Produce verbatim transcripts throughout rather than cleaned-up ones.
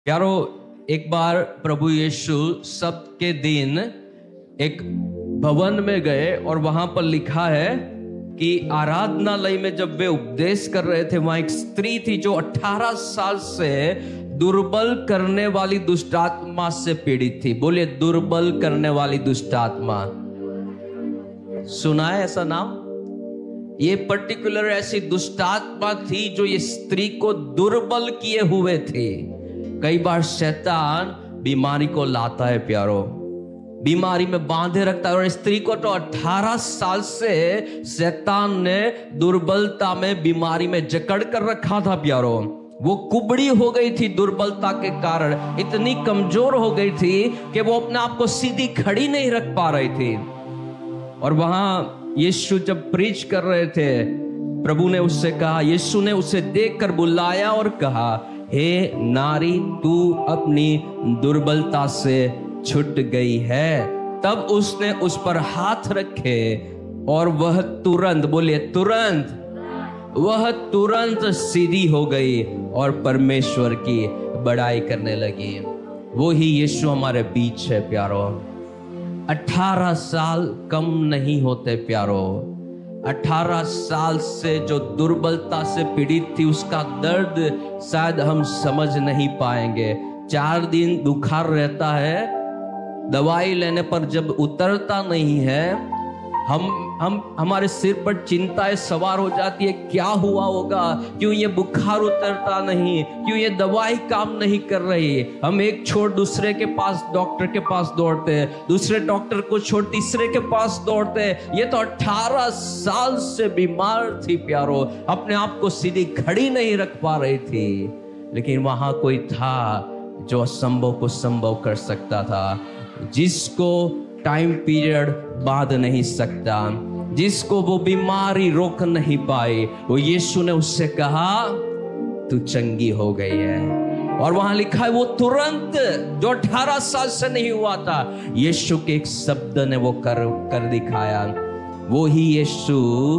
यारो, एक बार प्रभु यीशु सबके दिन एक भवन में गए और वहां पर लिखा है कि आराधनालय में जब वे उपदेश कर रहे थे, वहां एक स्त्री थी जो अठारह साल से दुर्बल करने वाली दुष्टात्मा से पीड़ित थी। बोलिए, दुर्बल करने वाली दुष्टात्मा। सुना है ऐसा नाम? ये पर्टिकुलर ऐसी दुष्टात्मा थी जो ये स्त्री को दुर्बल किए हुए थी। कई बार शैतान बीमारी को लाता है प्यारो, बीमारी में बांधे रखता है। और स्त्री को तो अठारह साल से शैतान ने दुर्बलता में, बीमारी में जकड़ कर रखा था प्यारो। वो कुबड़ी हो गई थी दुर्बलता के कारण, इतनी कमजोर हो गई थी कि वो अपने आप को सीधी खड़ी नहीं रख पा रही थी। और वहां यीशु जब प्रीच कर रहे थे, प्रभु ने उससे कहा, यीशु ने उसे देखकर बुलाया और कहा, हे नारी, तू अपनी दुर्बलता से छूट गई है। तब उसने उस पर हाथ रखे और वह तुरंत, बोलिए तुरंत, वह तुरंत सीधी हो गई और परमेश्वर की बड़ाई करने लगी। वो ही यीशु हमारे बीच है प्यारो। अठारह साल कम नहीं होते प्यारो। अठारह साल से जो दुर्बलता से पीड़ित थी, उसका दर्द शायद हम समझ नहीं पाएंगे। चार दिन बुखार रहता है, दवाई लेने पर जब उतरता नहीं है, हम हम हमारे सिर पर चिंताएं सवार हो जाती है। क्या हुआ होगा? क्यों ये बुखार उतरता नहीं? क्यों ये दवाई काम नहीं कर रही? हम एक छोड़ दूसरे के पास, डॉक्टर के पास दौड़ते हैं, दूसरे डॉक्टर को छोड़ तीसरे के पास दौड़ते हैं। ये तो अठारह साल से बीमार थी प्यारो, अपने आप को सीधी खड़ी नहीं रख पा रही थी। लेकिन वहां कोई था जो असंभव को संभव कर सकता था, जिसको टाइम पीरियड बांध नहीं सकता, जिसको वो बीमारी रोक नहीं पाई। वो यीशु ने उससे कहा, तू चंगी हो गई है। और वहां लिखा है, वो तुरंत, जो अठारह साल से नहीं हुआ था, यीशु के एक शब्द ने वो कर कर दिखाया। वो ही यीशु,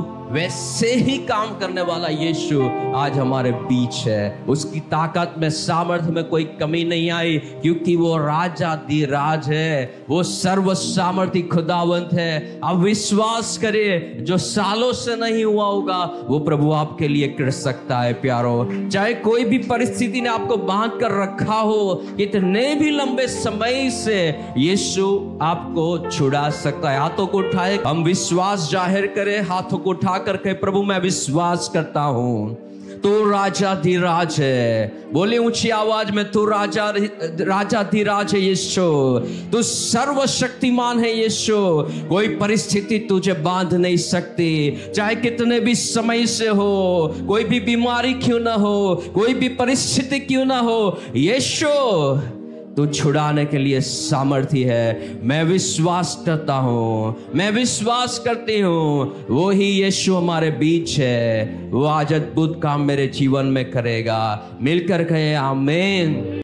वैसे ही काम करने वाला यीशु आज हमारे बीच है। उसकी ताकत में, सामर्थ्य में कोई कमी नहीं आई, क्योंकि वो राजा दी राज है, वो सर्व सामर्थी खुदावंत है। आप विश्वास करिए, जो सालों से नहीं हुआ होगा वो प्रभु आपके लिए कर सकता है प्यारो। चाहे कोई भी परिस्थिति ने आपको बांध कर रखा हो, कितने भी लंबे समय से, यीशु आपको छुड़ा सकता है। हाथों को उठाए, हम विश्वास जाहिर करें, हाथों को उठा करके, प्रभु मैं विश्वास करता हूं तू राजा धीराज है। बोले ऊंची आवाज में, तू राजा राजा धीराज है यीशु, तू सर्वशक्तिमान है यीशु। कोई परिस्थिति तुझे बांध नहीं सकती, चाहे कितने भी समय से हो, कोई भी बीमारी क्यों ना हो, कोई भी परिस्थिति क्यों ना हो, यीशु तू छुड़ाने के लिए सामर्थी है। मैं विश्वास करता हूं, मैं विश्वास करती हूं, वो ही यीशु हमारे बीच है। वो आज अद्भुत काम मेरे जीवन में करेगा। मिलकर कहे आमीन।